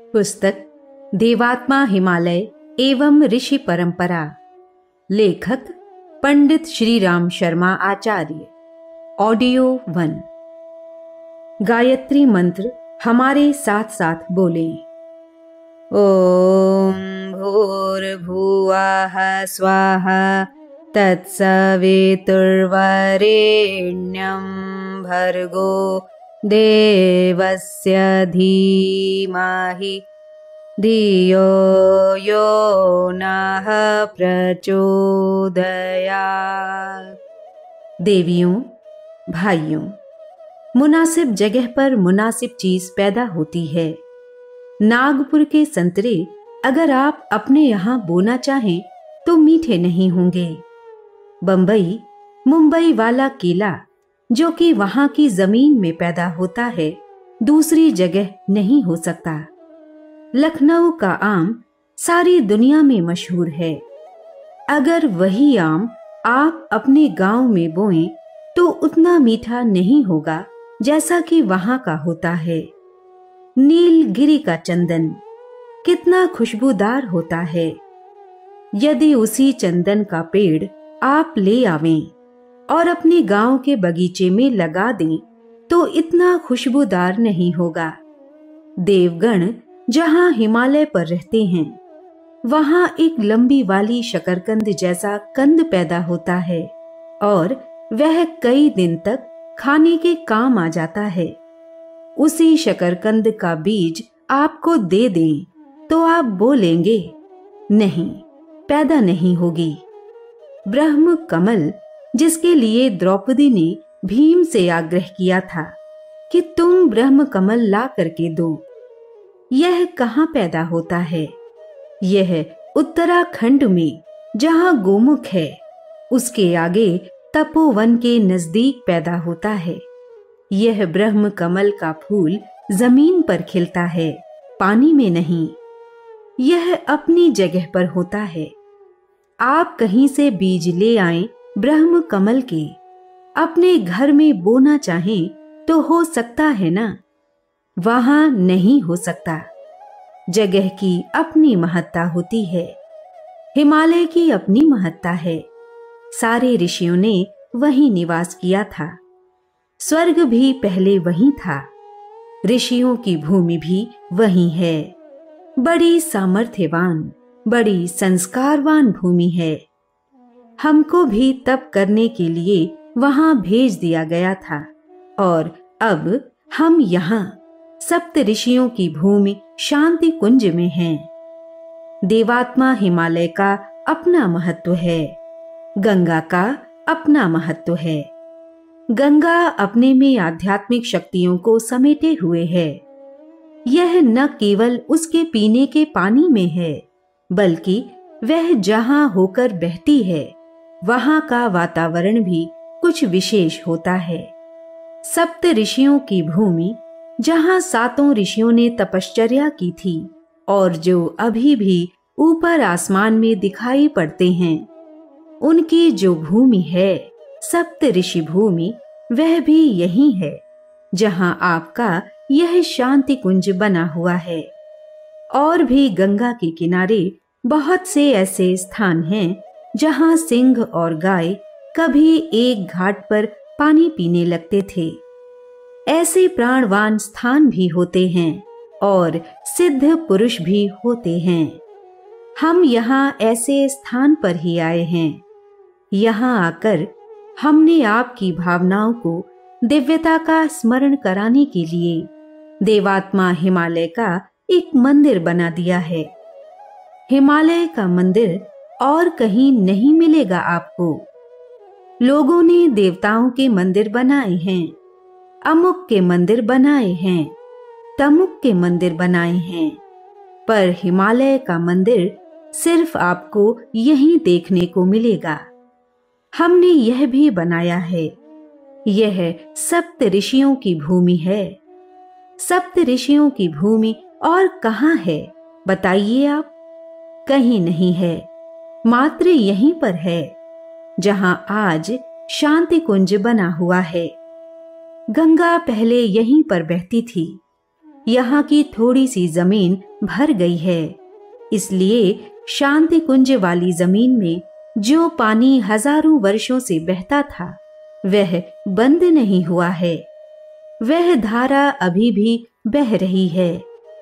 पुस्तक देवात्मा हिमालय एवं ऋषि परंपरा। लेखक पंडित श्री राम शर्मा आचार्य। ऑडियो 1। गायत्री मंत्र हमारे साथ साथ बोले। ओम भूर्भुवः स्वाहा तत्सवितुर्वरेण्यं भर्गो देवस्य धीमहि धियो यो नः प्रचोदयात्। देवियों, भाइयों, मुनासिब जगह पर मुनासिब चीज पैदा होती है। नागपुर के संतरे अगर आप अपने यहां बोना चाहें तो मीठे नहीं होंगे। बंबई, मुंबई वाला केला जो कि वहां की जमीन में पैदा होता है, दूसरी जगह नहीं हो सकता। लखनऊ का आम सारी दुनिया में मशहूर है। अगर वही आम आप अपने गांव में बोएं तो उतना मीठा नहीं होगा जैसा कि वहां का होता है। नीलगिरी का चंदन कितना खुशबूदार होता है। यदि उसी चंदन का पेड़ आप ले आवें और अपने गांव के बगीचे में लगा दें तो इतना खुशबूदार नहीं होगा। देवगण जहां हिमालय पर रहते हैं, वहां एक लंबी वाली शकरकंद जैसा कंद पैदा होता है और वह कई दिन तक खाने के काम आ जाता है। उसी शकरकंद का बीज आपको दे दें तो आप बोलेंगे, नहीं, पैदा नहीं होगी। ब्रह्म कमल, जिसके लिए द्रौपदी ने भीम से आग्रह किया था कि तुम ब्रह्म कमल ला करके दो, यह कहाँ पैदा होता है? यह उत्तराखंड में जहां गोमुख है, उसके आगे तपोवन के नजदीक पैदा होता है। यह ब्रह्म कमल का फूल जमीन पर खिलता है, पानी में नहीं। यह अपनी जगह पर होता है। आप कहीं से बीज ले आएं ब्रह्म कमल के, अपने घर में बोना चाहें तो हो सकता है ना? वहां नहीं हो सकता। जगह की अपनी महत्ता होती है। हिमालय की अपनी महत्ता है। सारे ऋषियों ने वहीं निवास किया था। स्वर्ग भी पहले वहीं था। ऋषियों की भूमि भी वहीं है। बड़ी सामर्थ्यवान, बड़ी संस्कारवान भूमि है। हमको भी तप करने के लिए वहां भेज दिया गया था और अब हम यहाँ सप्त ऋषियों की भूमि शांति कुंज में हैं। देवात्मा हिमालय का अपना महत्व है। गंगा का अपना महत्व है। गंगा अपने में आध्यात्मिक शक्तियों को समेटे हुए है। यह न केवल उसके पीने के पानी में है, बल्कि वह जहां होकर बहती है वहां का वातावरण भी कुछ विशेष होता है। सप्त ऋषियों की भूमि, जहां सातों ऋषियों ने तपश्चर्या की थी और जो अभी भी ऊपर आसमान में दिखाई पड़ते हैं, उनकी जो भूमि है, सप्त ऋषि भूमि, वह भी यही है जहां आपका यह शांति कुंज बना हुआ है। और भी गंगा के किनारे बहुत से ऐसे स्थान हैं जहां सिंह और गाय कभी एक घाट पर पानी पीने लगते थे। ऐसे प्राणवान स्थान भी होते हैं और सिद्ध पुरुष भी होते हैं। हम यहाँ ऐसे स्थान पर ही आए हैं। यहाँ आकर हमने आपकी भावनाओं को दिव्यता का स्मरण कराने के लिए देवात्मा हिमालय का एक मंदिर बना दिया है। हिमालय का मंदिर और कहीं नहीं मिलेगा आपको। लोगों ने देवताओं के मंदिर बनाए हैं, अमुक के मंदिर बनाए हैं, तमुक के मंदिर बनाए हैं, पर हिमालय का मंदिर सिर्फ आपको यहीं देखने को मिलेगा। हमने यह भी बनाया है। यह सप्त ऋषियों की भूमि है। सप्त ऋषियों की भूमि और कहाँ है बताइए आप? कहीं नहीं है, मात्र यहीं पर है जहां आज शांति कुंज बना हुआ है। गंगा पहले यहीं पर बहती थी। यहाँ की थोड़ी सी जमीन भर गई है, इसलिए शांति कुंज वाली जमीन में जो पानी हजारों वर्षों से बहता था वह बंद नहीं हुआ है। वह धारा अभी भी बह रही है।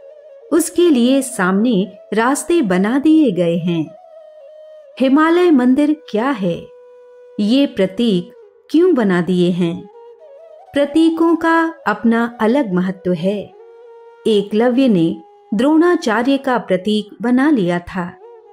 उसके लिए सामने रास्ते बना दिए गए हैं। हिमालय मंदिर क्या है? ये प्रतीक क्यों बना दिए हैं? प्रतीकों का अपना अलग महत्व है। एकलव्य ने द्रोणाचार्य का प्रतीक बना लिया था।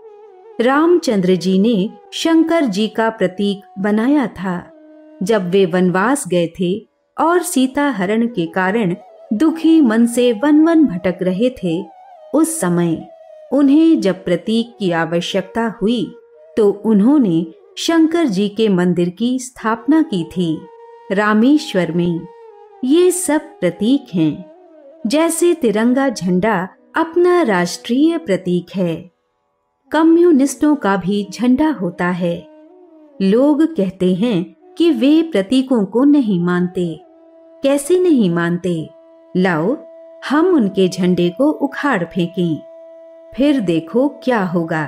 रामचंद्र जी ने शंकर जी का प्रतीक बनाया था। जब वे वनवास गए थे और सीता हरण के कारण दुखी मन से वन वन भटक रहे थे, उस समय उन्हें जब प्रतीक की आवश्यकता हुई तो उन्होंने शंकर जी के मंदिर की स्थापना की थी रामेश्वर में। ये सब प्रतीक हैं। जैसे तिरंगा झंडा अपना राष्ट्रीय प्रतीक है, कम्युनिस्टों का भी झंडा होता है। लोग कहते हैं कि वे प्रतीकों को नहीं मानते। कैसे नहीं मानते? लाओ हम उनके झंडे को उखाड़ फेंकें, फिर देखो क्या होगा।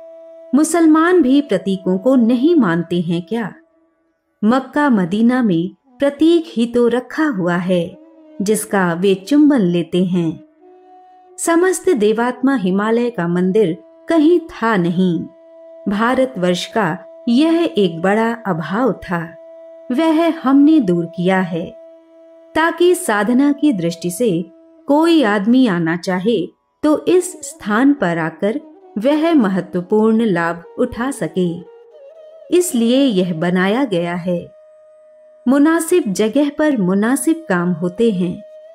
मुसलमान भी प्रतीकों को नहीं मानते हैं क्या? मक्का मदीना में प्रतीक ही तो रखा हुआ है जिसका वे चुंबन लेते हैं। समस्त देवात्मा हिमालय का मंदिर कहीं था नहीं। भारतवर्ष का यह एक बड़ा अभाव था, वह हमने दूर किया है ताकि साधना की दृष्टि से कोई आदमी आना चाहे तो इस स्थान पर आकर वह महत्वपूर्ण लाभ उठा सके। इसलिए यह बनाया गया है। मुनासिब जगह पर मुनासिब काम होते हैं।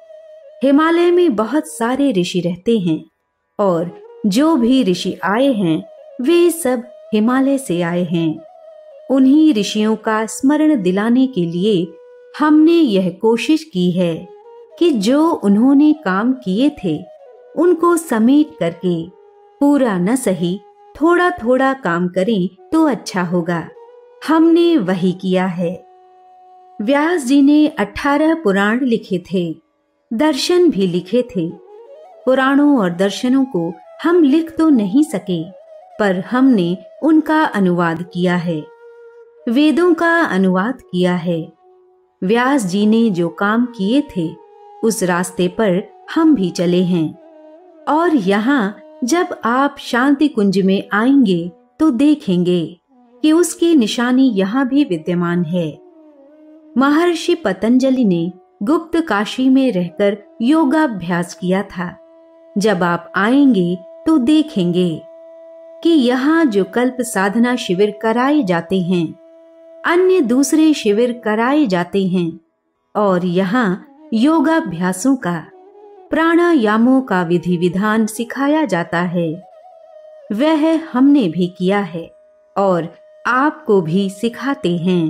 हिमालय में बहुत सारे ऋषि रहते हैं और जो भी ऋषि आए हैं वे सब हिमालय से आए हैं। उन्हीं ऋषियों का स्मरण दिलाने के लिए हमने यह कोशिश की है कि जो उन्होंने काम किए थे उनको समेट करके पूरा न सही थोड़ा थोड़ा काम करें तो अच्छा होगा। हमने वही किया है। व्यास जी ने 18 पुराण लिखे थे, दर्शन भी लिखे थे। पुराणों और दर्शनों को हम लिख तो नहीं सके, पर हमने उनका अनुवाद किया है। वेदों का अनुवाद किया है। व्यास जी ने जो काम किए थे उस रास्ते पर हम भी चले हैं। और यहाँ जब आप शांति कुंज में आएंगे तो देखेंगे कि उसकी निशानी यहाँ भी विद्यमान है। महर्षि पतंजलि ने गुप्त काशी में रहकर योगाभ्यास किया था। जब आप आएंगे तो देखेंगे कि यहाँ जो कल्प साधना शिविर कराए जाते हैं, अन्य दूसरे शिविर कराए जाते हैं और यहाँ योगाभ्यासों का, प्राणायामों का विधि विधान सिखाया जाता है। वह हमने भी किया है और आपको भी सिखाते हैं।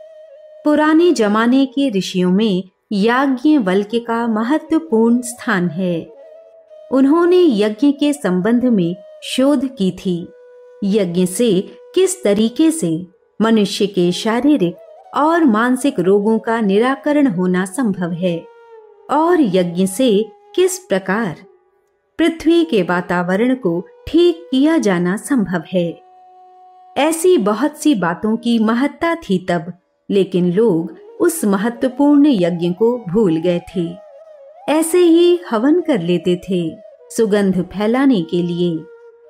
पुराने जमाने के ऋषियों में याज्ञवल्क्य का महत्वपूर्ण स्थान है। उन्होंने यज्ञ के संबंध में शोध की थी। यज्ञ से किस तरीके से मनुष्य के शारीरिक और मानसिक रोगों का निराकरण होना संभव है और यज्ञ से किस प्रकार पृथ्वी के वातावरण को ठीक किया जाना संभव है। ऐसी बहुत सी बातों की महत्ता थी तब, लेकिन लोग उस महत्वपूर्ण यज्ञ को भूल गए थे। ऐसे ही हवन कर लेते थे सुगंध फैलाने के लिए।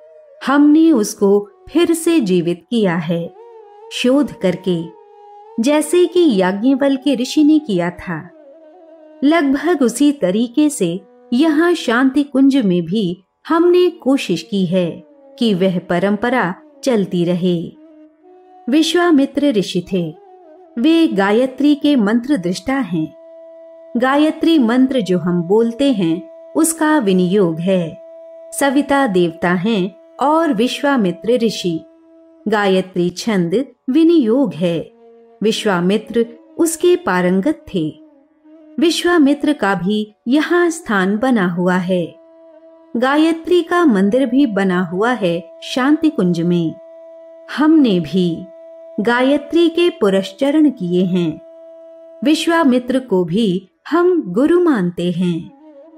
हमने उसको फिर से जीवित किया है शोध करके, जैसे कि याज्ञवल्क्य ऋषि ने किया था। लगभग उसी तरीके से यहाँ शांति कुंज में भी हमने कोशिश की है कि वह परंपरा चलती रहे। विश्वामित्र ऋषि थे। वे गायत्री के मंत्र दृष्टा हैं। गायत्री मंत्र जो हम बोलते हैं उसका विनियोग है। सविता देवता हैं और विश्वामित्र ऋषि। गायत्री छंद विनियोग है। विश्वामित्र उसके पारंगत थे। विश्वामित्र का भी यहाँ स्थान बना हुआ है। गायत्री का मंदिर भी बना हुआ है शांति कुंज में। हमने भी गायत्री के पुरस्चरण किए हैं। विश्वामित्र को भी हम गुरु मानते हैं।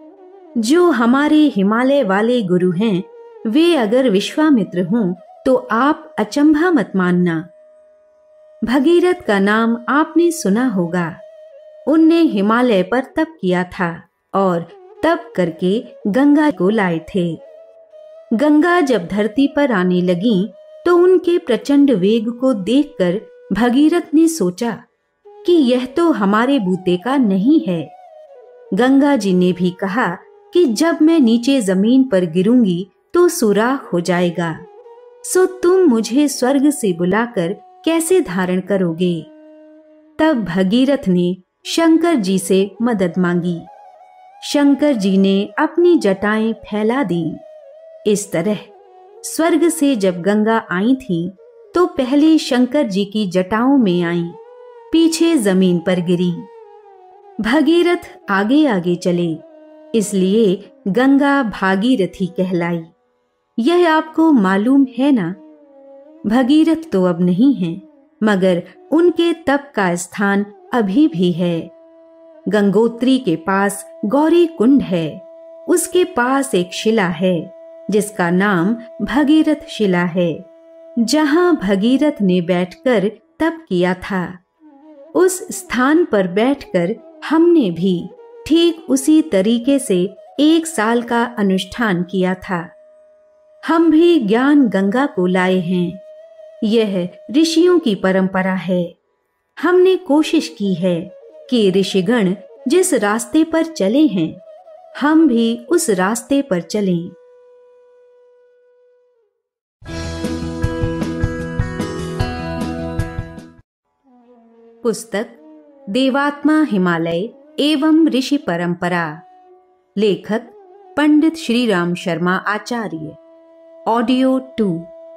जो हमारे हिमालय वाले गुरु हैं, वे अगर विश्वामित्र हों तो आप अचंभा मत मानना। भगीरथ का नाम आपने सुना होगा। उनने हिमालय पर तप किया था और तप करके गंगा को लाए थे। गंगा जब धरती पर आने लगी तो उनके प्रचंड वेग को देखकर भगीरथ ने सोचा कि यह तो हमारे बूते का नहीं है। गंगा जी ने भी कहा कि जब मैं नीचे जमीन पर गिरूंगी तो सुराख हो जाएगा, सो तुम मुझे स्वर्ग से बुलाकर कैसे धारण करोगे। तब भगीरथ ने शंकर जी से मदद मांगी। शंकर जी ने अपनी जटाएं फैला दी। इस तरह स्वर्ग से जब गंगा आई थी तो पहले शंकर जी की जटाओं में आई, पीछे जमीन पर गिरी। भगीरथ आगे आगे चले, इसलिए गंगा भागीरथी कहलाई। यह आपको मालूम है ना। भगीरथ तो अब नहीं है, मगर उनके तप का स्थान अभी भी है। गंगोत्री के पास गौरी कुंड है। उसके पास एक शिला है जिसका नाम भगीरथ शिला है, जहां भगीरथ ने बैठकर तप किया था। उस स्थान पर बैठकर हमने भी ठीक उसी तरीके से 1 साल का अनुष्ठान किया था। हम भी ज्ञान गंगा को लाए हैं। यह ऋषियों की परंपरा है। हमने कोशिश की है कि ऋषिगण जिस रास्ते पर चले हैं, हम भी उस रास्ते पर चलें। पुस्तक देवात्मा हिमालय एवं ऋषि परंपरा। लेखक पंडित श्रीराम शर्मा आचार्य। ऑडियो 2।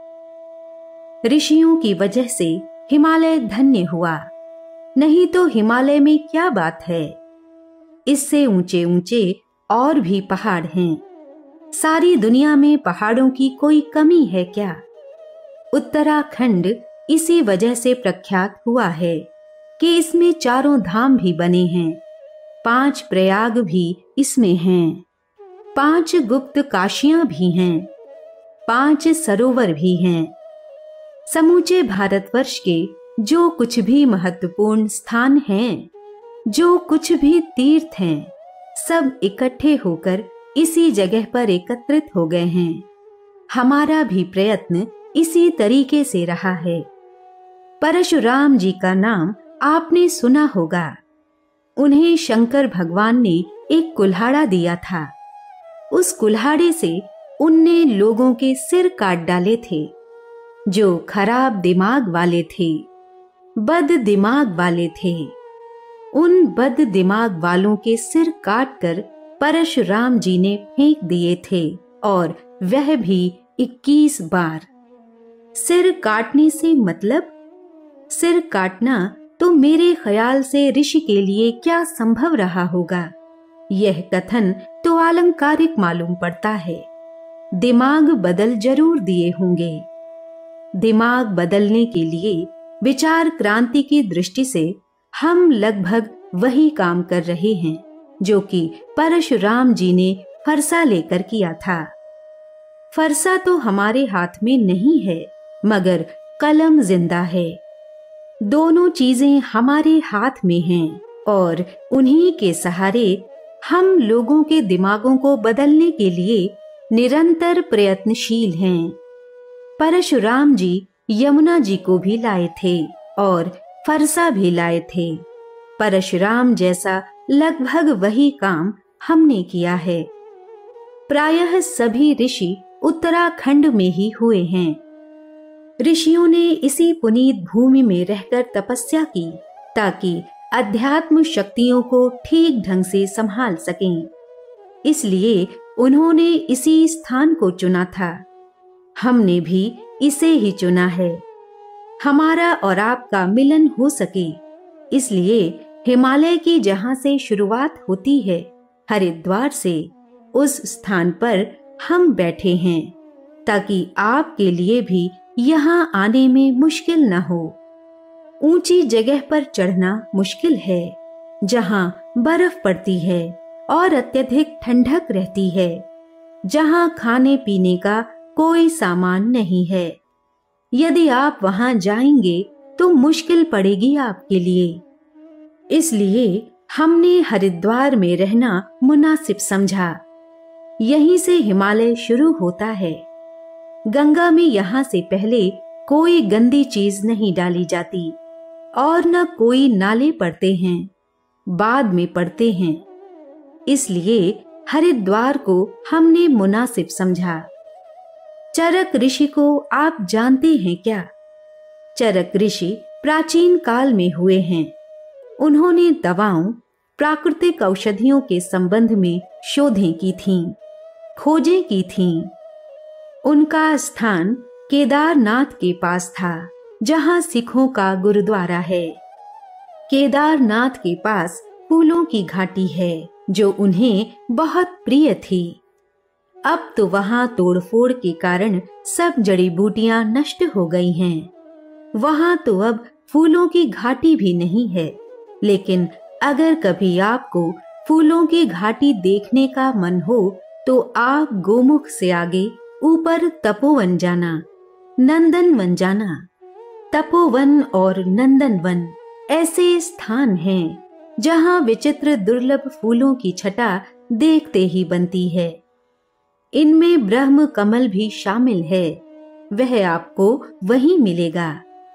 ऋषियों की वजह से हिमालय धन्य हुआ, नहीं तो हिमालय में क्या बात है। इससे ऊंचे ऊंचे और भी पहाड़ हैं। सारी दुनिया में पहाड़ों की कोई कमी है क्या। उत्तराखंड इसी वजह से प्रख्यात हुआ है कि इसमें 4 धाम भी बने हैं। 5 प्रयाग भी इसमें हैं। 5 गुप्त काशियां भी हैं। 5 सरोवर भी हैं। समूचे भारतवर्ष के जो कुछ भी महत्वपूर्ण स्थान हैं, जो कुछ भी तीर्थ हैं, सब इकट्ठे होकर इसी जगह पर एकत्रित हो गए हैं। हमारा भी प्रयत्न इसी तरीके से रहा है। परशुराम जी का नाम आपने सुना होगा। उन्हें शंकर भगवान ने एक कुल्हाड़ा दिया था। उस कुल्हाड़े से उनने लोगों के सिर काट डाले थे जो खराब दिमाग वाले थे, बद दिमाग वाले थे। उन बद दिमाग वालों के सिर काटकर परशुराम जी ने फेंक दिए थे, और वह भी 21 बार। सिर काटने से मतलब, सिर काटना तो मेरे ख्याल से ऋषि के लिए क्या संभव रहा होगा। यह कथन तो आलंकारिक मालूम पड़ता है। दिमाग बदल जरूर दिए होंगे। दिमाग बदलने के लिए विचार क्रांति की दृष्टि से हम लगभग वही काम कर रहे हैं जो कि परशुराम जी ने फरसा लेकर किया था। फरसा तो हमारे हाथ में नहीं है, मगर कलम जिंदा है। दोनों चीजें हमारे हाथ में हैं और उन्हीं के सहारे हम लोगों के दिमागों को बदलने के लिए निरंतर प्रयत्नशील हैं। परशुराम जी यमुना जी को भी लाए थे और फरसा भी लाए थे। परशुराम जैसा लगभग वही काम हमने किया है। प्रायः सभी ऋषि उत्तराखंड में ही हुए हैं। ऋषियों ने इसी पुनीत भूमि में रहकर तपस्या की ताकि अध्यात्म शक्तियों को ठीक ढंग से संभाल सकें। इसलिए उन्होंने इसी स्थान को चुना था। हमने भी इसे ही चुना है। हमारा और आपका मिलन हो सके, इसलिए हिमालय की जहां से शुरुआत होती है, हरिद्वार से, उस स्थान पर हम बैठे हैं ताकि आपके लिए भी यहाँ आने में मुश्किल न हो। ऊंची जगह पर चढ़ना मुश्किल है, जहाँ बर्फ पड़ती है और अत्यधिक ठंडक रहती है, जहां खाने पीने का कोई सामान नहीं है। यदि आप वहां जाएंगे तो मुश्किल पड़ेगी आपके लिए। इसलिए हमने हरिद्वार में रहना मुनासिब समझा। यहीं से हिमालय शुरू होता है। गंगा में यहाँ से पहले कोई गंदी चीज नहीं डाली जाती और न कोई नाले पड़ते हैं, बाद में पड़ते हैं। इसलिए हरिद्वार को हमने मुनासिब समझा। चरक ऋषि को आप जानते हैं क्या? चरक ऋषि प्राचीन काल में हुए हैं। उन्होंने दवाओं, प्राकृतिक औषधियों के संबंध में शोधें की थीं, खोजें की थीं। उनका स्थान केदारनाथ के पास था, जहां सिखों का गुरुद्वारा है। केदारनाथ के पास फूलों की घाटी है जो उन्हें बहुत प्रिय थी। अब तो वहां तोड़फोड़ के कारण सब जड़ी बूटियां नष्ट हो गई हैं। वहां तो अब फूलों की घाटी भी नहीं है। लेकिन अगर कभी आपको फूलों की घाटी देखने का मन हो तो आप गोमुख से आगे ऊपर तपोवन जाना, नंदनवन जाना। तपोवन और नंदनवन ऐसे स्थान हैं जहां विचित्र दुर्लभ फूलों की छटा देखते ही बनती है। इनमें ब्रह्म कमल भी शामिल है, वह आपको वहीं मिलेगा।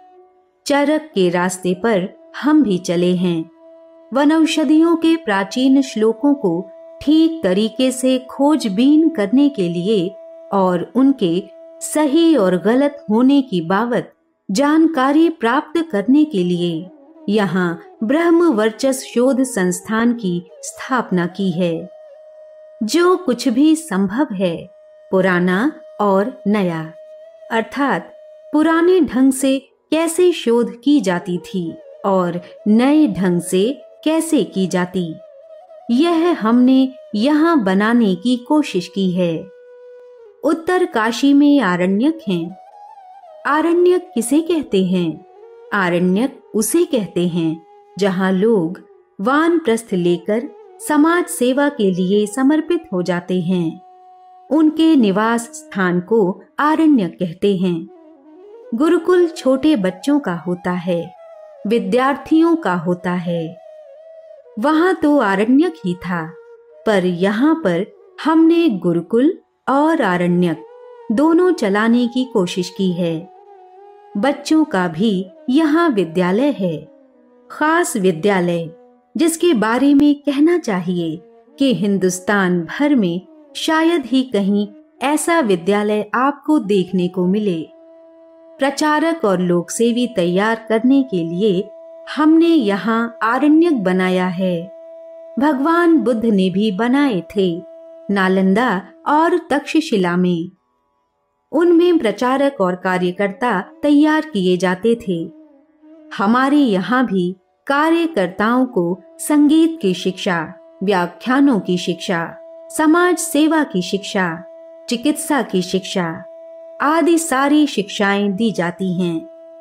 चरक के रास्ते पर हम भी चले हैं। वनौषधियों के प्राचीन श्लोकों को ठीक तरीके से खोजबीन करने के लिए और उनके सही और गलत होने की बाबत जानकारी प्राप्त करने के लिए यहाँ ब्रह्म वर्चस शोध संस्थान की स्थापना की है। जो कुछ भी संभव है, पुराना और नया, अर्थात पुराने ढंग से कैसे शोध की जाती थी और नए ढंग से कैसे की जाती, यह हमने यहाँ बनाने की कोशिश की है। उत्तर काशी में आरण्यक हैं। आरण्यक किसे कहते हैं? आरण्यक उसे कहते हैं जहाँ लोग वानप्रस्थ लेकर समाज सेवा के लिए समर्पित हो जाते हैं। उनके निवास स्थान को आरण्यक कहते हैं। गुरुकुल छोटे बच्चों का होता है, विद्यार्थियों का होता है। वहां तो आरण्यक ही था, पर यहाँ पर हमने गुरुकुल और आरण्यक दोनों चलाने की कोशिश की है। बच्चों का भी यहाँ विद्यालय है, खास विद्यालय जिसके बारे में कहना चाहिए कि हिंदुस्तान भर में शायद ही कहीं ऐसा विद्यालय आपको देखने को मिले। प्रचारक और लोकसेवी तैयार करने के लिए हमने यहाँ आरण्यक बनाया है। भगवान बुद्ध ने भी बनाए थे, नालंदा और तक्षशिला में। उनमें प्रचारक और कार्यकर्ता तैयार किए जाते थे। हमारे यहाँ भी कार्यकर्ताओं को संगीत की शिक्षा, व्याख्यानों की शिक्षा, समाज सेवा की शिक्षा, चिकित्सा की शिक्षा आदि सारी शिक्षाएं दी जाती हैं।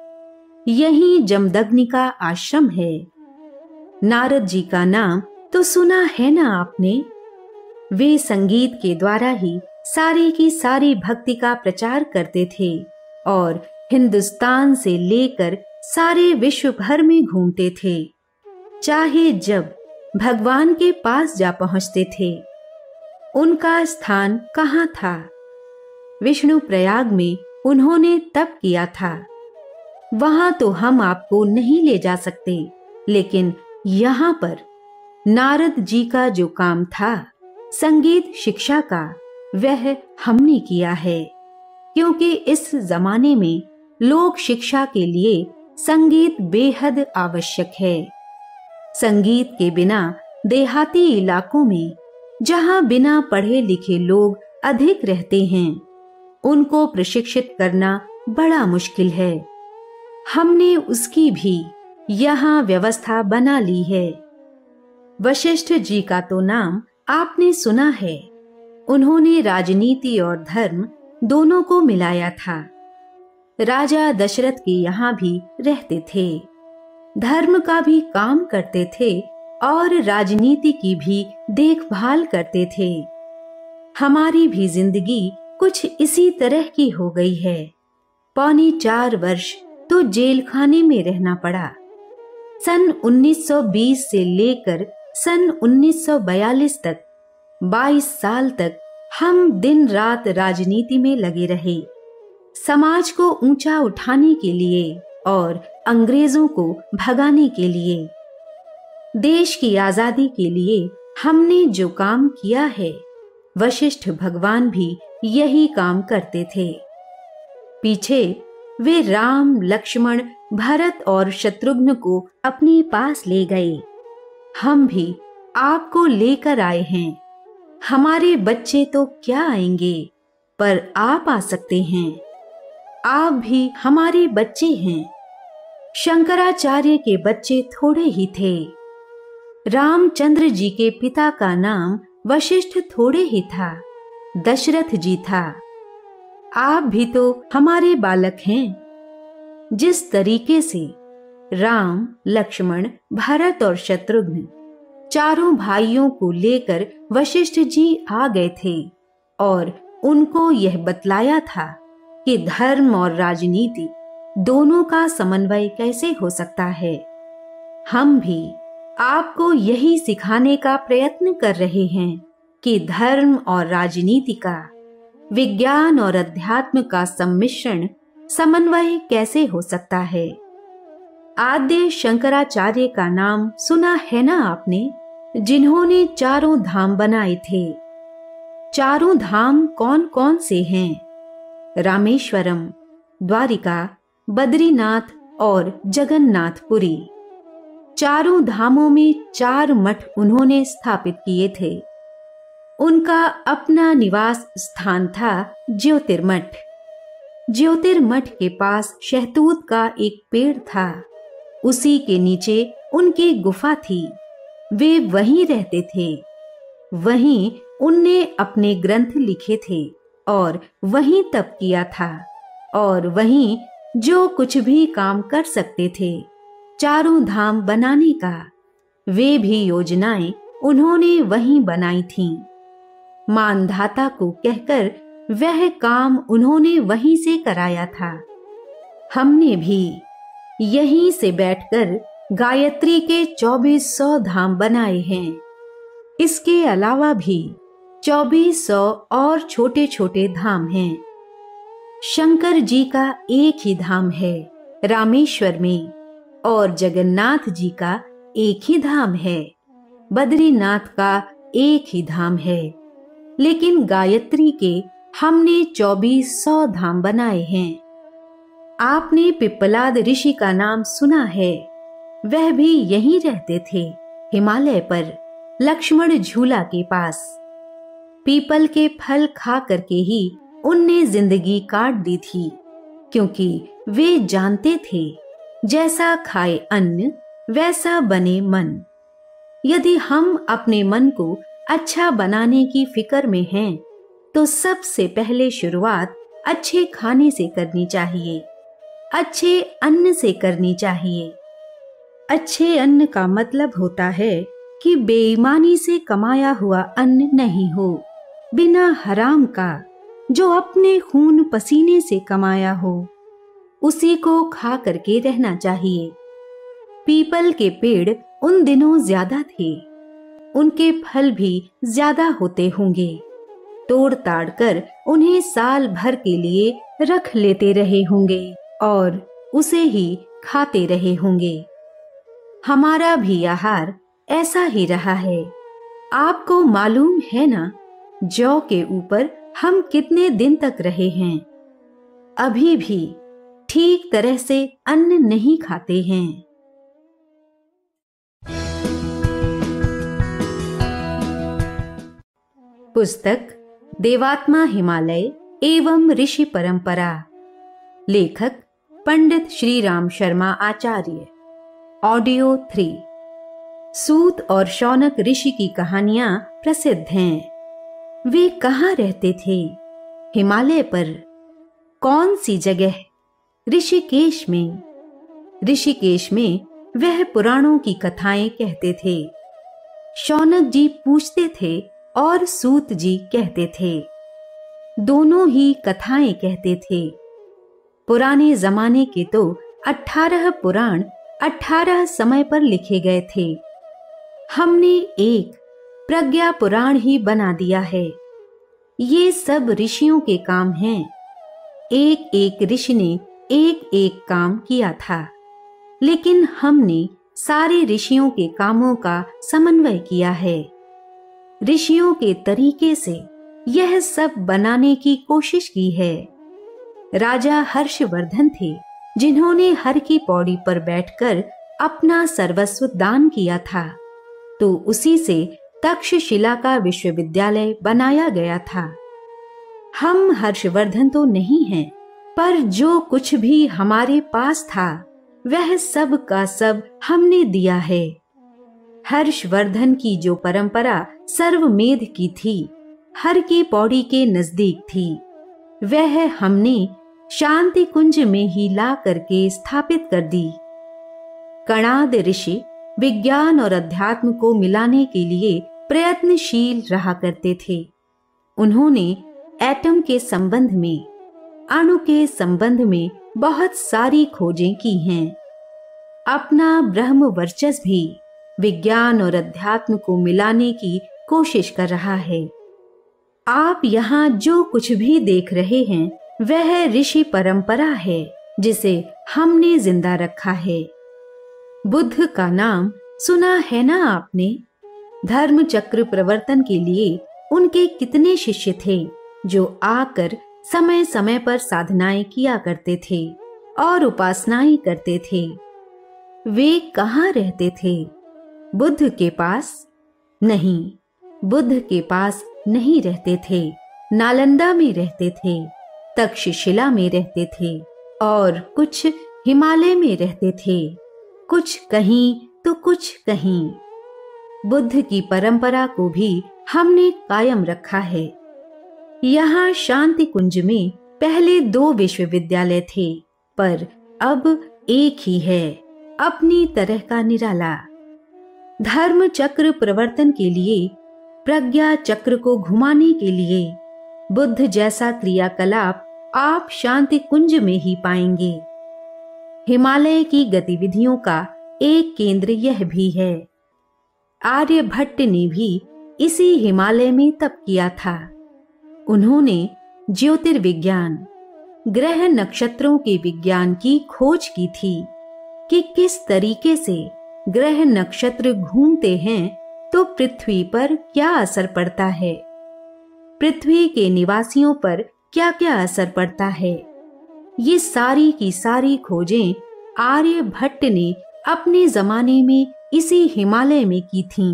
यही जमदग्नि का आश्रम है। नारद जी का नाम तो सुना है ना आपने? वे संगीत के द्वारा ही सारी की सारी भक्ति का प्रचार करते थे और हिंदुस्तान से लेकर सारे विश्व भर में घूमते थे। चाहे जब भगवान के पास जा पहुंचते थे। उनका स्थान कहाँ था? विष्णु प्रयाग में उन्होंने तप किया था। वहां तो हम आपको नहीं ले जा सकते, लेकिन यहाँ पर नारद जी का जो काम था संगीत शिक्षा का, वह हमने किया है। क्योंकि इस जमाने में लोक शिक्षा के लिए संगीत बेहद आवश्यक है। संगीत के बिना देहाती इलाकों में, जहां बिना पढ़े लिखे लोग अधिक रहते हैं, उनको प्रशिक्षित करना बड़ा मुश्किल है। हमने उसकी भी यहाँ व्यवस्था बना ली है। वशिष्ठ जी का तो नाम आपने सुना है। उन्होंने राजनीति और धर्म दोनों को मिलाया था। राजा दशरथ के यहाँ भी रहते थे, धर्म का भी काम करते थे और राजनीति की भी देखभाल करते थे। हमारी भी जिंदगी कुछ इसी तरह की हो गई है। 4.25 वर्ष तो जेल खाने में रहना पड़ा। सन 1920 से लेकर सन 1942 तक 22 साल तक हम दिन रात राजनीति में लगे रहे, समाज को ऊंचा उठाने के लिए और अंग्रेजों को भगाने के लिए। देश की आजादी के लिए हमने जो काम किया है, वशिष्ठ भगवान भी यही काम करते थे। पीछे वे राम, लक्ष्मण, भरत और शत्रुघ्न को अपने पास ले गए। हम भी आपको लेकर आए हैं। हमारे बच्चे तो क्या आएंगे, पर आप आ सकते हैं। आप भी हमारे बच्चे हैं। शंकराचार्य के बच्चे थोड़े ही थे। रामचंद्र जी के पिता का नाम वशिष्ठ थोड़े ही था, दशरथ जी था। आप भी तो हमारे बालक हैं। जिस तरीके से राम, लक्ष्मण, भरत और शत्रुघ्न चारों भाइयों को लेकर वशिष्ठ जी आ गए थे और उनको यह बतलाया था कि धर्म और राजनीति दोनों का समन्वय कैसे हो सकता है, हम भी आपको यही सिखाने का प्रयत्न कर रहे हैं कि धर्म और राजनीति का, विज्ञान और अध्यात्म का सम्मिश्रण, समन्वय कैसे हो सकता है। आद्य शंकराचार्य का नाम सुना है ना आपने, जिन्होंने चारों धाम बनाए थे। चारों धाम कौन कौन से हैं? रामेश्वरम, द्वारिका, बद्रीनाथ और जगन्नाथपुरी। चारों धामों में 4 मठ उन्होंने स्थापित किए थे। उनका अपना निवास स्थान था ज्योतिर्मठ। ज्योतिर्मठ के पास शहतूत का एक पेड़ था, उसी के नीचे उनकी गुफा थी। वे वहीं रहते थे, वहीं उनने अपने ग्रंथ लिखे थे और वहीं तप किया था और वहीं जो कुछ भी काम कर सकते थे चारों धाम बनाने का, वे भी योजनाएं उन्होंने वहीं बनाई थीं। मानधाता को कहकर वह काम उन्होंने वहीं से कराया था। हमने भी यहीं से बैठकर गायत्री के 2400 धाम बनाए हैं। इसके अलावा भी 2400 और छोटे छोटे धाम हैं। शंकर जी का एक ही धाम है रामेश्वर में, और जगन्नाथ जी का एक ही धाम है, बद्रीनाथ का एक ही धाम है। लेकिन गायत्री के हमने 2400 धाम बनाए हैं। आपने पिप्पलाद ऋषि का नाम सुना है, वह भी यहीं रहते थे, हिमालय पर, लक्ष्मण झूला के पास। पीपल के फल खा करके ही उनने जिंदगी काट दी थी, क्योंकि वे जानते थे जैसा खाए अन्न वैसा बने मन। यदि हम अपने मन को अच्छा बनाने की फिक्र में हैं, तो सबसे पहले शुरुआत अच्छे खाने से करनी चाहिए, अच्छे अन्न से करनी चाहिए। अच्छे अन्न का मतलब होता है कि बेईमानी से कमाया हुआ अन्न नहीं हो, बिना हराम का, जो अपने खून पसीने से कमाया हो, उसी को खा करके रहना चाहिए। पीपल के पेड़ उन दिनों ज्यादा थे, उनके फल भी ज्यादा होते होंगे। तोड़ ताड़ कर उन्हें साल भर के लिए रख लेते रहे होंगे और उसे ही खाते रहे होंगे। हमारा भी आहार ऐसा ही रहा है। आपको मालूम है ना, जौ के ऊपर हम कितने दिन तक रहे हैं। अभी भी ठीक तरह से अन्न नहीं खाते हैं। पुस्तक देवात्मा हिमालय एवं ऋषि परंपरा, लेखक पंडित श्री राम शर्मा आचार्य। ऑडियो 3। सूत और शौनक ऋषि की कहानियां प्रसिद्ध हैं। वे कहाँ रहते थे? हिमालय पर। कौन सी जगह? ऋषिकेश में। ऋषिकेश में वह पुराणों की कथाएं कहते थे। शौनक जी पूछते थे और सूत जी कहते थे। दोनों ही कथाएं कहते थे। पुराने जमाने के तो 18 पुराण 18 समय पर लिखे गए थे। हमने एक प्रज्ञा पुराण ही बना दिया है। ये सब ऋषियों के काम हैं। एक एक ऋषि ने एक एक काम किया था, लेकिन हमने सारे ऋषियों के कामों का समन्वय किया है। ऋषियों के तरीके से यह सब बनाने की कोशिश की है। राजा हर्षवर्धन थे, जिन्होंने हर की पौड़ी पर बैठकर अपना सर्वस्व दान किया था, तो उसी से तक्षशिला का विश्वविद्यालय बनाया गया था। हम हर्षवर्धन तो नहीं हैं, पर जो कुछ भी हमारे पास था वह सब का सब हमने दिया है। हर्षवर्धन की जो परंपरा सर्वमेध की थी, हर की पौड़ी के नजदीक थी, वह हमने शांति कुंज में ही ला करके स्थापित कर दी। कणाद ऋषि विज्ञान और अध्यात्म को मिलाने के लिए प्रयत्नशील रहा करते थे। उन्होंने एटम के संबंध में, अणु के संबंध में बहुत सारी खोजें की हैं। अपना ब्रह्म वर्चस्व भी विज्ञान और अध्यात्म को मिलाने की कोशिश कर रहा है। आप यहाँ जो कुछ भी देख रहे हैं वह ऋषि परंपरा है, जिसे हमने जिंदा रखा है। बुद्ध का नाम सुना है ना आपने? धर्म चक्र प्रवर्तन के लिए उनके कितने शिष्य थे जो आकर समय समय पर साधनाएं किया करते थे और उपासनाएं करते थे। वे कहाँ रहते थे? बुद्ध के पास? नहीं, बुद्ध के पास नहीं रहते थे। नालंदा में रहते थे, तक्षशिला में रहते थे और कुछ हिमालय में रहते थे, कुछ कहीं तो कुछ कहीं। बुद्ध की परंपरा को भी हमने कायम रखा है। यहाँ शांति कुंज में पहले 2 विश्वविद्यालय थे, पर अब एक ही है, अपनी तरह का निराला। धर्म चक्र प्रवर्तन के लिए, प्रज्ञा चक्र को घुमाने के लिए बुद्ध जैसा क्रियाकलाप आप शांति कुंज में ही पाएंगे। हिमालय की गतिविधियों का एक केंद्र यह भी है। आर्यभट्ट ने भी इसी हिमालय में तप किया था। उन्होंने ज्योतिर्विज्ञान, ग्रह नक्षत्रों के विज्ञान की खोज की थी कि किस तरीके से ग्रह नक्षत्र घूमते हैं तो पृथ्वी पर क्या असर पड़ता है, पृथ्वी के निवासियों पर क्या क्या असर पड़ता है। ये सारी की सारी खोजें आर्यभट्ट ने अपने जमाने में इसी हिमालय में की थीं।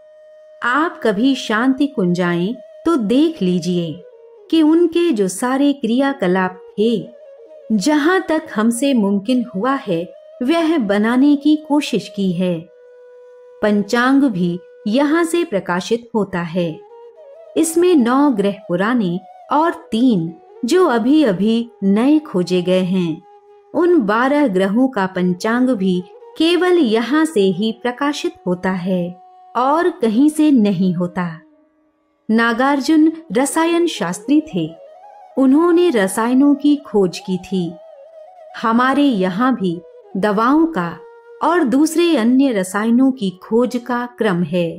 आप कभी शांति कुंज आएं तो देख लीजिए कि उनके जो सारे क्रियाकलाप थे, जहां तक हमसे मुमकिन हुआ है वह बनाने की कोशिश की है। पंचांग भी यहाँ से प्रकाशित होता है। इसमें 9 ग्रह पुराने और 3 जो अभी अभी नए खोजे गए हैं। उन 12 ग्रहों का पंचांग भी केवल यहाँ से ही प्रकाशित होता है और कहीं से नहीं होता। नागार्जुन रसायन शास्त्री थे। उन्होंने रसायनों की खोज की थी। हमारे यहाँ भी दवाओं का और दूसरे अन्य रसायनों की खोज का क्रम है।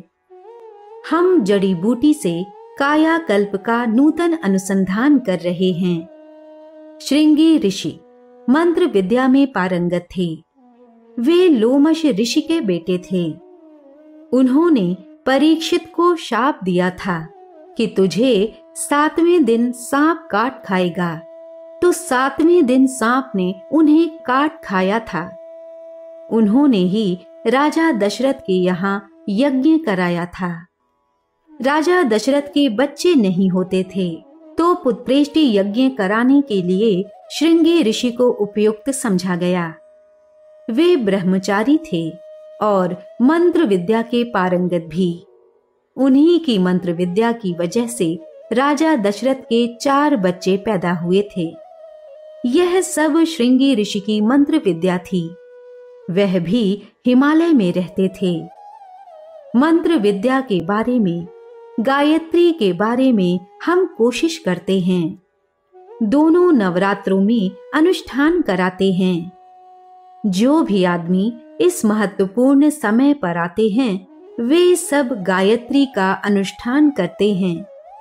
हम जड़ी बूटी से कायाकल्प का नूतन अनुसंधान कर रहे हैं। श्रृंगी ऋषि मंत्र विद्या में पारंगत थे। वे लोमश ऋषि के बेटे थे। उन्होंने परीक्षित को शाप दिया था कि तुझे 7वें दिन सांप काट खाएगा, तो 7वें दिन सांप ने उन्हें काट खाया था। उन्होंने ही राजा दशरथ के यहाँ यज्ञ कराया था। राजा दशरथ के बच्चे नहीं होते थे, तो पुत्रेष्टि यज्ञ कराने के लिए श्रृंगी ऋषि को उपयुक्त समझा गया। वे ब्रह्मचारी थे और मंत्र विद्या के पारंगत भी। उन्हीं की मंत्र विद्या की वजह से राजा दशरथ के 4 बच्चे पैदा हुए थे। यह सब श्रृंगी ऋषि की मंत्र विद्या थी। वह भी हिमालय में रहते थे। मंत्र विद्या के बारे में, गायत्री के बारे में हम कोशिश करते हैं। दोनों नवरात्रों में अनुष्ठान कराते हैं। जो भी आदमी इस महत्वपूर्ण समय पर आते हैं वे सब गायत्री का अनुष्ठान करते हैं।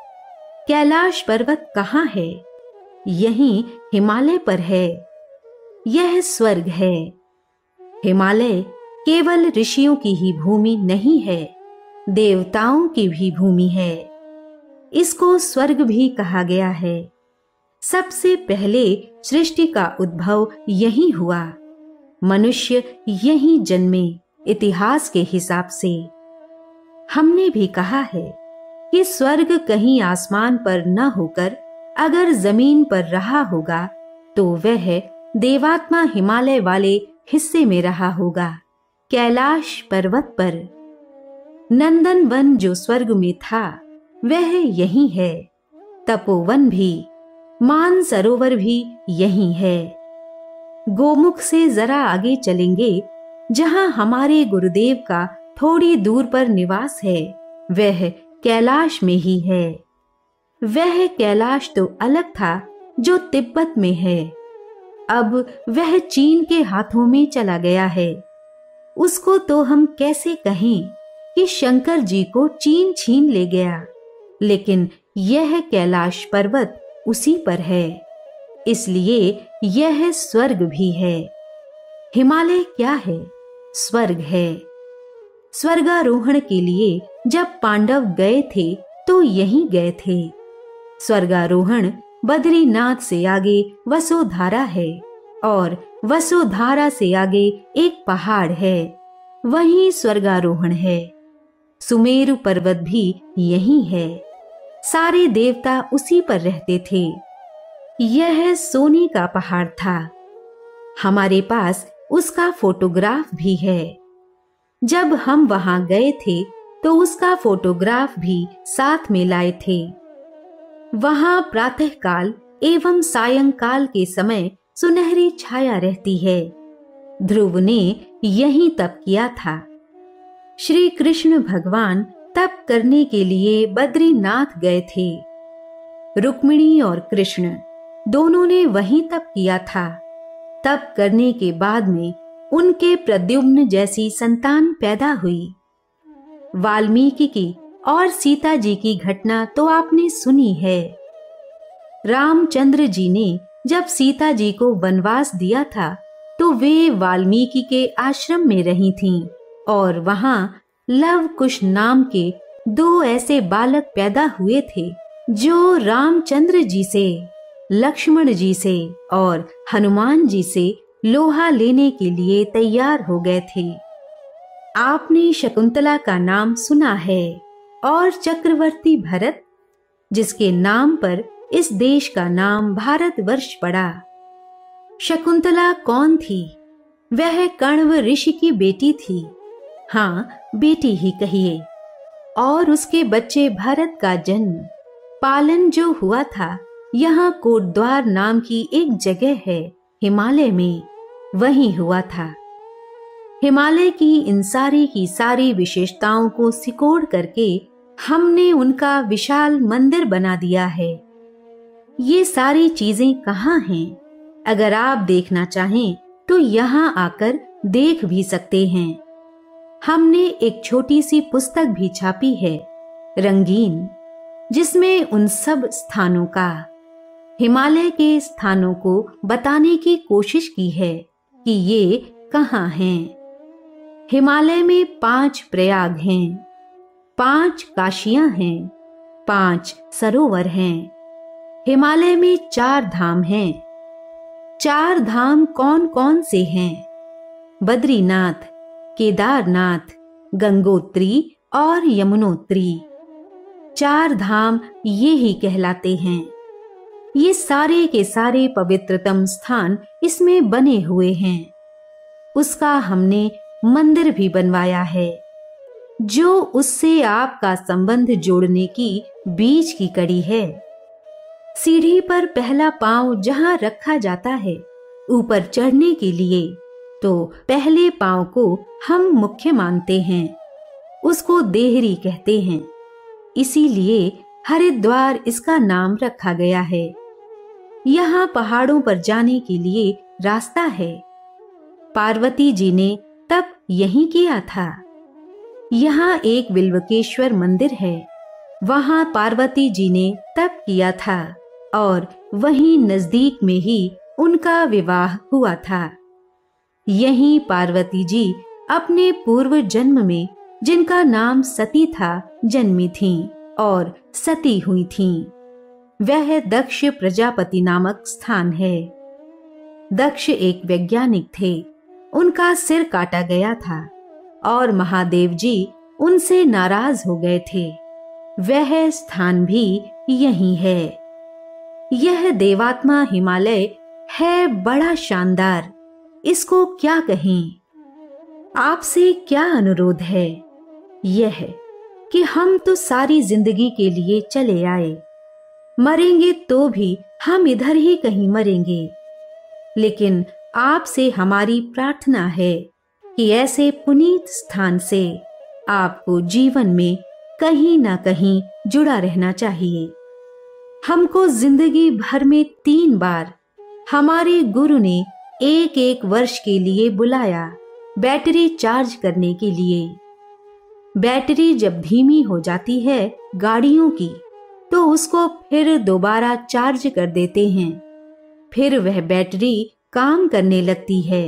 कैलाश पर्वत कहाँ है? यहीं हिमालय पर है। यह स्वर्ग है। हिमालय केवल ऋषियों की ही भूमि नहीं है, देवताओं की भी भूमि है। इसको स्वर्ग भी कहा गया है। सबसे पहले सृष्टि का उद्भव यहीं हुआ। मनुष्य यहीं जन्मे। इतिहास के हिसाब से हमने भी कहा है कि स्वर्ग कहीं आसमान पर न होकर अगर जमीन पर रहा होगा तो वह देवात्मा हिमालय वाले हिस्से में रहा होगा, कैलाश पर्वत पर। नंदन वन जो स्वर्ग में था वह यहीं है। तपोवन भी, मानसरोवर भी यहीं है। गोमुख से जरा आगे चलेंगे, जहां हमारे गुरुदेव का थोड़ी दूर पर निवास है, वह कैलाश में ही है। वह कैलाश तो अलग था जो तिब्बत में है। अब वह चीन के हाथों में चला गया है। उसको तो हम कैसे कहें कि शंकर जी को चीन छीन ले गया, लेकिन यह कैलाश पर्वत उसी पर है, इसलिए यह स्वर्ग भी है। हिमालय क्या है? स्वर्ग है। स्वर्गारोहण के लिए जब पांडव गए थे तो यहीं गए थे। स्वर्गारोहण बद्रीनाथ से आगे वसुधारा है और वसुधारा से आगे एक पहाड़ है, वहीं स्वर्गारोहण है। सुमेरु पर्वत भी यहीं है। सारे देवता उसी पर रहते थे। यह सोने का पहाड़ था। हमारे पास उसका फोटोग्राफ भी है। जब हम वहां गए थे तो उसका फोटोग्राफ भी साथ में लाए थे। वहां प्रातःकाल एवं सायंकाल के समय सुनहरी छाया रहती है। ध्रुव ने यही तप किया था। श्री कृष्ण भगवान तप करने के लिए बद्रीनाथ गए थे। रुक्मिणी और कृष्ण दोनों ने वहीं तप किया था। तप करने के बाद में उनके प्रद्युम्न जैसी संतान पैदा हुई। वाल्मीकि की और सीता जी की घटना तो आपने सुनी है। रामचंद्र जी ने जब सीता जी को वनवास दिया था तो वे वाल्मीकि के आश्रम में रही थीं और वहां लव कुश नाम के 2 ऐसे बालक पैदा हुए थे जो रामचंद्र जी से, लक्ष्मण जी से और हनुमान जी से लोहा लेने के लिए तैयार हो गए थे। आपने शकुंतला का नाम सुना है और चक्रवर्ती भरत, जिसके नाम पर इस देश का नाम भारतवर्ष पड़ा। शकुंतला कौन थी? वह कण्व ऋषि की बेटी थी। हाँ, बेटी ही कहिए। और उसके बच्चे भरत का जन्म, पालन जो हुआ था, यहाँ कोटद्वार नाम की एक जगह है हिमालय में, वहीं हुआ था। हिमालय की इन सारी की सारी विशेषताओं को सिकोड़ करके हमने उनका विशाल मंदिर बना दिया है। ये सारी चीजें कहाँ हैं? अगर आप देखना चाहें तो यहाँ आकर देख भी सकते हैं। हमने एक छोटी सी पुस्तक भी छापी है, रंगीन, जिसमें उन सब स्थानों का, हिमालय के स्थानों को बताने की कोशिश की है कि ये कहाँ हैं। हिमालय में 5 प्रयाग हैं, 5 काशियां हैं, 5 सरोवर हैं। हिमालय में 4 धाम हैं। 4 धाम कौन कौन से हैं? बद्रीनाथ, केदारनाथ, गंगोत्री और यमुनोत्री। 4 धाम ये ही कहलाते हैं। ये सारे के सारे पवित्रतम स्थान इसमें बने हुए हैं। उसका हमने मंदिर भी बनवाया है, जो उससे आपका संबंध जोड़ने की बीच की कड़ी है। सीढ़ी पर पहला पांव जहां रखा जाता है ऊपर चढ़ने के लिए, तो पहले पांव को हम मुख्य मानते हैं। उसको देहरी कहते हैं, इसीलिए हरिद्वार इसका नाम रखा गया है। यहाँ पहाड़ों पर जाने के लिए रास्ता है। पार्वती जी ने तप यहीं किया था। यहाँ एक बिल्वकेश्वर मंदिर है, वहां पार्वती जी ने तप किया था और वहीं नजदीक में ही उनका विवाह हुआ था। यहीं पार्वती जी अपने पूर्व जन्म में, जिनका नाम सती था, जन्मी थीं और सती हुई थीं। वह दक्ष प्रजापति नामक स्थान है। दक्ष एक वैज्ञानिक थे। उनका सिर काटा गया था और महादेव जी उनसे नाराज हो गए थे। वह स्थान भी यही है। यह देवात्मा हिमालय है बड़ा शानदार, इसको क्या कहें। आपसे क्या अनुरोध है, यह कि हम तो सारी जिंदगी के लिए चले आए, मरेंगे तो भी हम इधर ही कहीं मरेंगे। लेकिन आपसे हमारी प्रार्थना है कि ऐसे पुनीत स्थान से आपको जीवन में कहीं ना कहीं जुड़ा रहना चाहिए। हमको जिंदगी भर में 3 बार हमारे गुरु ने 1-1 वर्ष के लिए बुलाया बैटरी चार्ज करने के लिए। बैटरी जब धीमी हो जाती है गाड़ियों की, तो उसको फिर दोबारा चार्ज कर देते हैं, फिर वह बैटरी काम करने लगती है।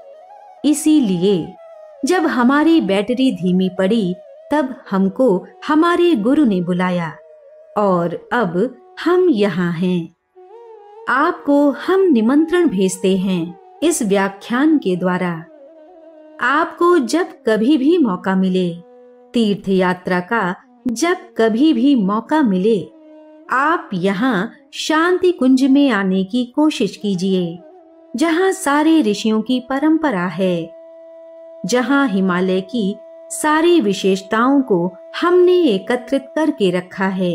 इसीलिए जब हमारी बैटरी धीमी पड़ी, तब हमको हमारे गुरु ने बुलाया और अब हम यहाँ हैं। आपको हम निमंत्रण भेजते हैं इस व्याख्यान के द्वारा। आपको जब कभी भी मौका मिले, तीर्थ यात्रा का जब कभी भी मौका मिले, आप यहाँ शांति कुंज में आने की कोशिश कीजिए, जहाँ सारे ऋषियों की परंपरा है, जहाँ हिमालय की सारी विशेषताओं को हमने एकत्रित करके रखा है।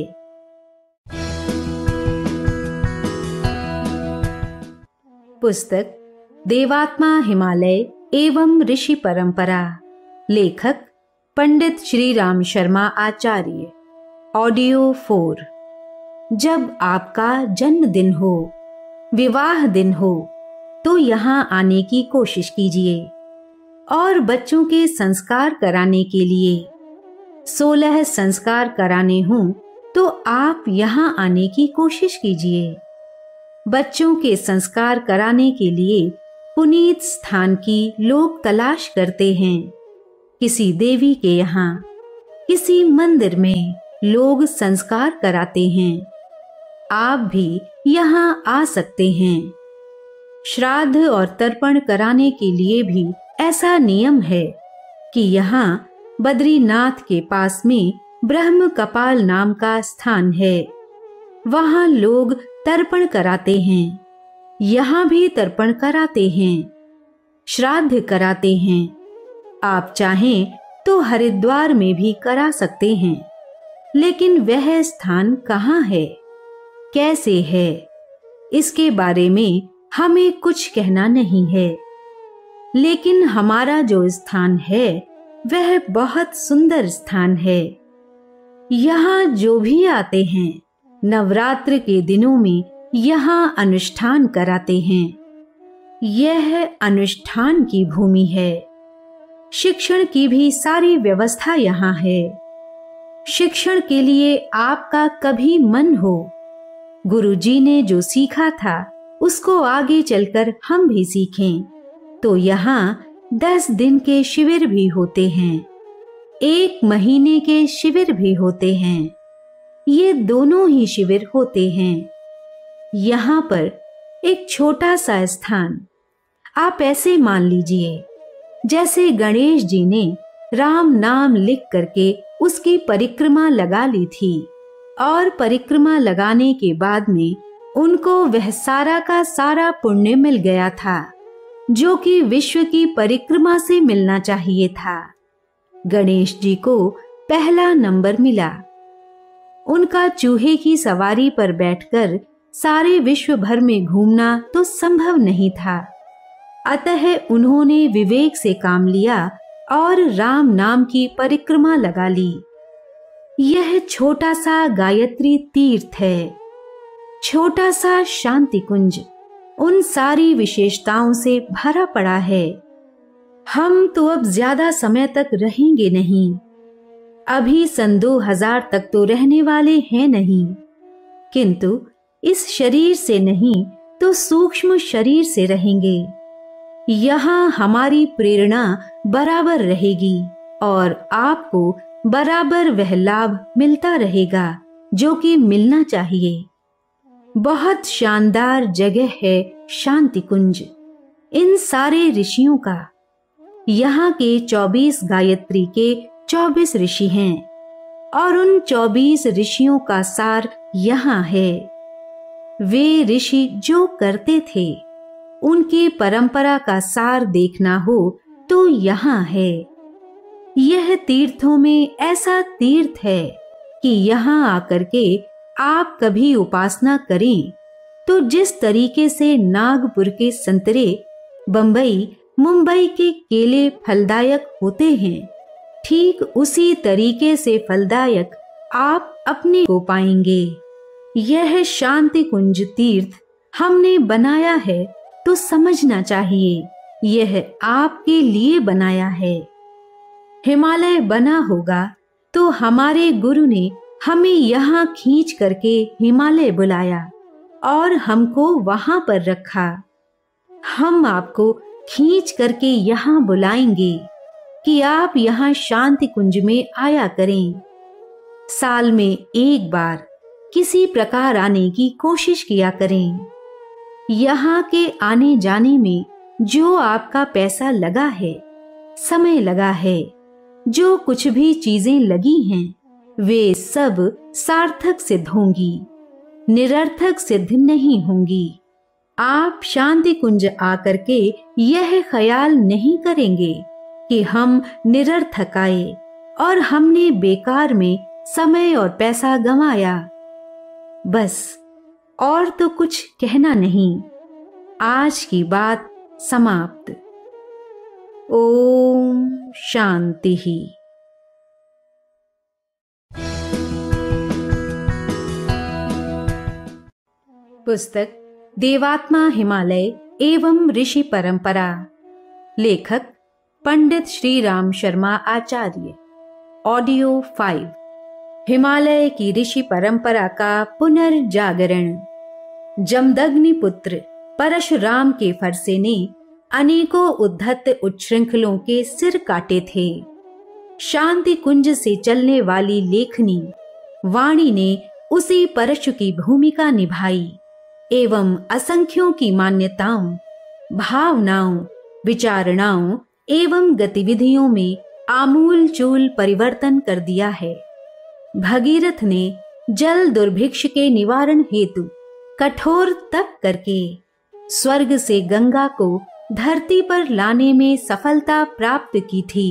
पुस्तक देवात्मा हिमालय एवं ऋषि परंपरा, लेखक पंडित श्री राम शर्मा आचार्य, ऑडियो 4। जब आपका जन्मदिन हो, विवाह दिन हो, तो यहाँ आने की कोशिश कीजिए। और बच्चों के संस्कार कराने के लिए 16 संस्कार कराने हों तो आप यहाँ आने की कोशिश कीजिए। बच्चों के संस्कार कराने के लिए पुनीत स्थान की लोग तलाश करते हैं। किसी देवी के यहाँ, किसी मंदिर में लोग संस्कार कराते हैं। आप भी यहाँ आ सकते हैं। श्राद्ध और तर्पण कराने के लिए भी ऐसा नियम है कि यहाँ बद्रीनाथ के पास में ब्रह्म कपाल नाम का स्थान है। वहाँ लोग तर्पण कराते हैं। यहाँ भी तर्पण कराते हैं, श्राद्ध कराते हैं। आप चाहें तो हरिद्वार में भी करा सकते हैं, लेकिन वह स्थान कहाँ है, कैसे है, इसके बारे में हमें कुछ कहना नहीं है। लेकिन हमारा जो स्थान है वह बहुत सुंदर स्थान है। यहाँ जो भी आते हैं, नवरात्र के दिनों में यहाँ अनुष्ठान कराते हैं। यह अनुष्ठान की भूमि है। शिक्षण की भी सारी व्यवस्था यहाँ है। शिक्षण के लिए आपका कभी मन हो, गुरुजी ने जो सीखा था उसको आगे चलकर हम भी सीखें, तो यहाँ 10 दिन के शिविर भी होते हैं, 1 महीने के शिविर भी होते हैं। ये दोनों ही शिविर होते हैं। यहाँ पर एक छोटा सा स्थान आप ऐसे मान लीजिए जैसे गणेश जी ने राम नाम लिख करके उसकी परिक्रमा लगा ली थी, और परिक्रमा लगाने के बाद में उनको वह सारा का सारा पुण्य मिल गया था जो कि विश्व की परिक्रमा से मिलना चाहिए था। गणेश जी को पहला नंबर मिला। उनका चूहे की सवारी पर बैठकर सारे विश्व भर में घूमना तो संभव नहीं था, अतः उन्होंने विवेक से काम लिया और राम नाम की परिक्रमा लगा ली। यह छोटा सा गायत्री तीर्थ है, छोटा सा शांति कुंज उन सारी विशेषताओं से भरा पड़ा है। हम तो अब ज्यादा समय तक रहेंगे नहीं, अभी सन 2000 तक तो रहने वाले हैं नहीं, किंतु इस शरीर से नहीं तो सूक्ष्म शरीर से रहेंगे। यहाँ हमारी प्रेरणा बराबर रहेगी और आपको बराबर वह लाभ मिलता रहेगा जो कि मिलना चाहिए। बहुत शानदार जगह है शांति कुंज इन सारे ऋषियों का। यहाँ के 24 गायत्री के 24 ऋषि हैं और उन 24 ऋषियों का सार यहाँ है। वे ऋषि जो करते थे उनकी परंपरा का सार देखना हो तो यहाँ है। यह तीर्थों में ऐसा तीर्थ है कि यहाँ आकर के आप कभी उपासना करें तो जिस तरीके से नागपुर के संतरे, बंबई, मुंबई के केले फलदायक होते हैं, ठीक उसी तरीके से फलदायक आप अपने को पाएंगे। यह शांति कुंज तीर्थ हमने बनाया है तो समझना चाहिए यह आपके लिए बनाया है। हिमालय बना होगा तो हमारे गुरु ने हमें यहाँ खींच करके हिमालय बुलाया और हमको वहां पर रखा। हम आपको खींच करके यहाँ बुलाएंगे कि आप यहाँ शांति कुंज में आया करें। साल में एक बार किसी प्रकार आने की कोशिश किया करें। यहाँ के आने जाने में जो आपका पैसा लगा है, समय लगा है, जो कुछ भी चीजें लगी हैं, वे सब सार्थक सिद्ध होंगी, निरर्थक सिद्ध नहीं होंगी। आप शांति कुंज आकर के यह ख्याल नहीं करेंगे कि हम निरर्थक आए और हमने बेकार में समय और पैसा गंवाया। बस और तो कुछ कहना नहीं। आज की बात समाप्त। ओम शांति ही। पुस्तक देवात्मा हिमालय एवं ऋषि परंपरा। लेखक पंडित श्री राम शर्मा आचार्य। ऑडियो 5। हिमालय की ऋषि परंपरा का पुनर्जागरण। जमदग्नि पुत्र परशुराम के फरसे ने अनेकों उद्धत उच्छृंखलों के सिर काटे थे। शांति कुंज से चलने वाली लेखनी वाणी ने उसी परशु की भूमिका निभाई एवं असंख्यों की मान्यताओं, भावनाओं, विचारणाओं एवं गतिविधियों में आमूल चूल परिवर्तन कर दिया है। भगीरथ ने जल दुर्भिक्ष के निवारण हेतु कठोर तप करके स्वर्ग से गंगा को धरती पर लाने में सफलता प्राप्त की थी।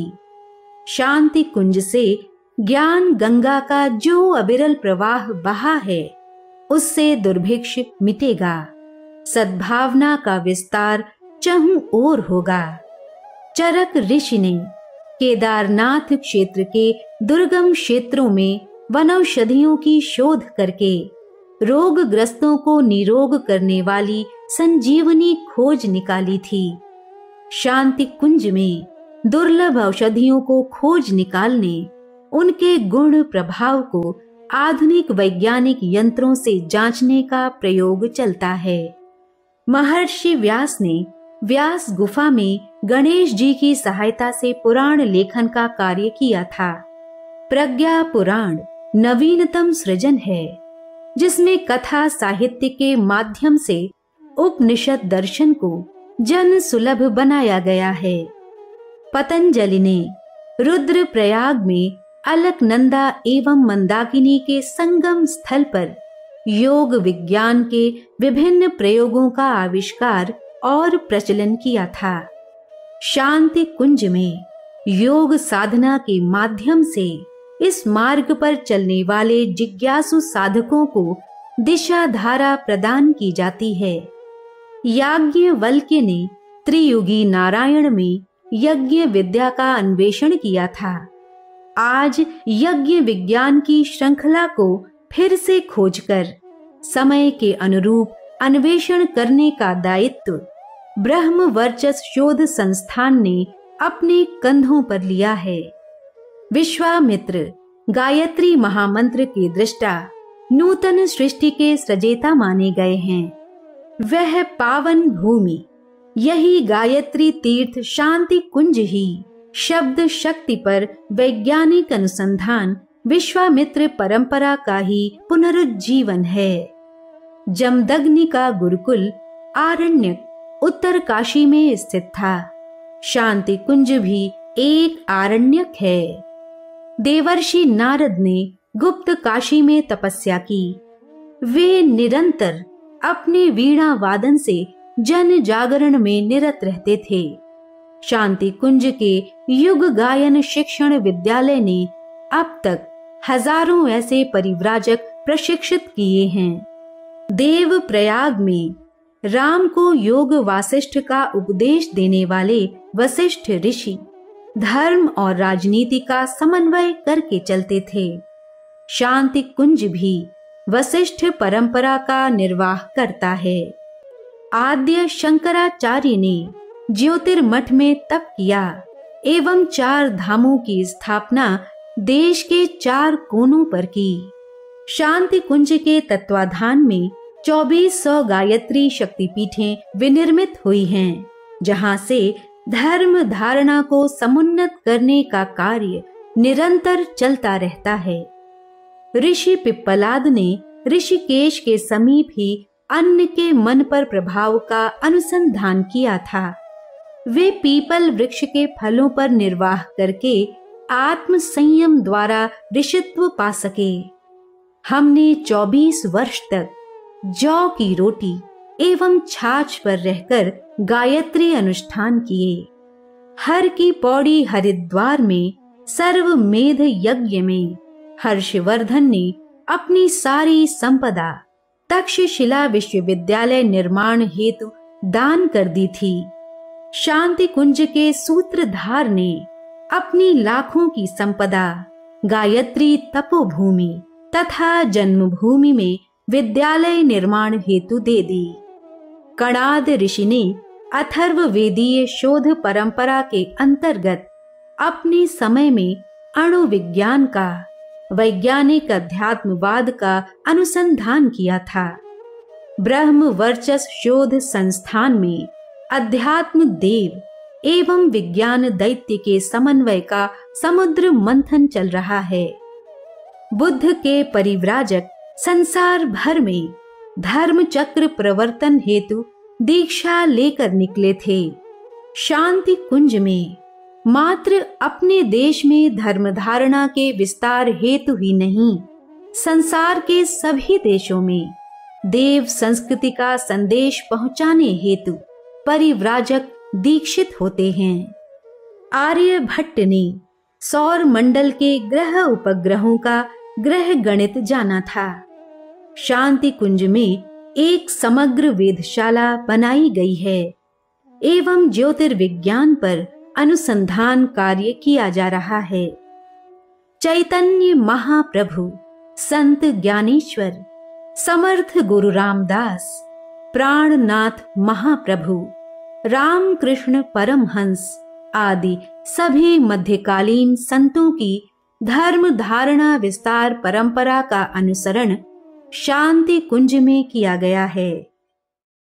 शांति कुंज से ज्ञान गंगा का जो अविरल प्रवाह बहा है, उससे दुर्भिक्ष मिटेगा, सद्भावना का विस्तार चहुं ओर होगा। चरक ऋषि ने केदारनाथ क्षेत्र के दुर्गम क्षेत्रों में वनौषधियों की शोध करके रोगग्रस्तों को निरोग करने वाली संजीवनी खोज निकाली थी। शांति कुंज में दुर्लभ औषधियों को खोज निकालने, उनके गुण प्रभाव को आधुनिक वैज्ञानिक यंत्रों से जांचने का प्रयोग चलता है। महर्षि व्यास ने व्यास गुफा में गणेश जी की सहायता से पुराण लेखन का कार्य किया था। प्रज्ञा पुराण नवीनतम सृजन है, जिसमें कथा साहित्य के माध्यम से उपनिषद दर्शन को जन सुलभ बनाया गया है। पतंजलि ने रुद्रप्रयाग में अलकनंदा एवं मंदाकिनी के संगम स्थल पर योग विज्ञान के विभिन्न प्रयोगों का आविष्कार और प्रचलन किया था। शांति कुंज में योग साधना के माध्यम से इस मार्ग पर चलने वाले जिज्ञासु साधकों को दिशा धारा प्रदान की जाती है। याज्ञवल्क्य ने त्रियुगी नारायण में यज्ञ विद्या का अन्वेषण किया था। आज यज्ञ विज्ञान की श्रृंखला को फिर से खोजकर समय के अनुरूप अन्वेषण करने का दायित्व ब्रह्म वर्चस शोध संस्थान ने अपने कंधों पर लिया है। विश्वामित्र गायत्री महामंत्र के दृष्टा नूतन सृष्टि के सृजेता माने गए हैं। वह पावन भूमि, यही गायत्री तीर्थ शांति कुंज ही शब्द शक्ति पर वैज्ञानिक अनुसंधान विश्वामित्र परंपरा का ही पुनरुज्जीवन है। जमदग्नि का गुरुकुल आरण्यक उत्तर काशी में स्थित था। शांति कुंज भी एक आरण्यक है। देवर्षि नारद ने गुप्त काशी में तपस्या की। वे निरंतर अपने वीणा वादन से जन जागरण में निरत रहते थे। शांति कुंज के युग गायन शिक्षण विद्यालय ने अब तक हजारों ऐसे परिव्राजक प्रशिक्षित किए हैं। देव प्रयाग में राम को योग वासिष्ठ का उपदेश देने वाले वशिष्ठ ऋषि धर्म और राजनीति का समन्वय करके चलते थे। शांति कुंज भी वशिष्ठ परंपरा का निर्वाह करता है। आद्य शंकराचार्य ने ज्योतिर्मठ में तप किया एवं 4 धामों की स्थापना देश के 4 कोनों पर की। शांति कुंज के तत्वाधान में 2400 गायत्री शक्तिपीठें विनिर्मित हुई हैं, जहां से धर्म धारणा को समुन्नत करने का कार्य निरंतर चलता रहता है। ऋषि पिप्पलाद ने ऋषिकेश के समीप ही अन्न के मन पर प्रभाव का अनुसंधान किया था। वे पीपल वृक्ष के फलों पर निर्वाह करके आत्म संयम द्वारा ऋषित्व पा सके। हमने 24 वर्ष तक जौ की रोटी एवं छाछ पर रहकर गायत्री अनुष्ठान किए। हर की पौड़ी हरिद्वार में सर्वमेध यज्ञ में हर्षवर्धन ने अपनी सारी संपदा तक्षशिला विश्वविद्यालय निर्माण हेतु दान कर दी थी। शांति कुंज के सूत्रधार ने अपनी लाखों की संपदा गायत्री तपोभूमि तथा जन्मभूमि में विद्यालय निर्माण हेतु दे दी। कणाद ऋषि ने अथर्ववेदीय शोध परंपरा के अंतर्गत अपने समय में अणु विज्ञान का वैज्ञानिक अध्यात्मवाद का अनुसंधान किया था। ब्रह्म वर्चस शोध संस्थान में अध्यात्म देव एवं विज्ञान दैत्य के समन्वय का समुद्र मंथन चल रहा है। बुद्ध के परिव्राजक संसार भर में धर्म चक्र प्रवर्तन हेतु दीक्षा लेकर निकले थे। शांति कुंज में मात्र अपने देश में धर्म धारणा के विस्तार हेतु ही नहीं, संसार के सभी देशों में देव संस्कृति का संदेश पहुंचाने हेतु परिव्राजक दीक्षित होते हैं। आर्यभट्ट ने सौर मंडल के ग्रह उपग्रहों का ग्रह गणित जाना था। शांति कुंज में एक समग्र वेधशाला बनाई गई है एवं ज्योतिर्विज्ञान पर अनुसंधान कार्य किया जा रहा है। चैतन्य महाप्रभु, संत ज्ञानेश्वर, समर्थ गुरु रामदास, प्राणनाथ महाप्रभु, रामकृष्ण परमहंस आदि सभी मध्यकालीन संतों की धर्म धारणा विस्तार परंपरा का अनुसरण शांति कुंज में किया गया है।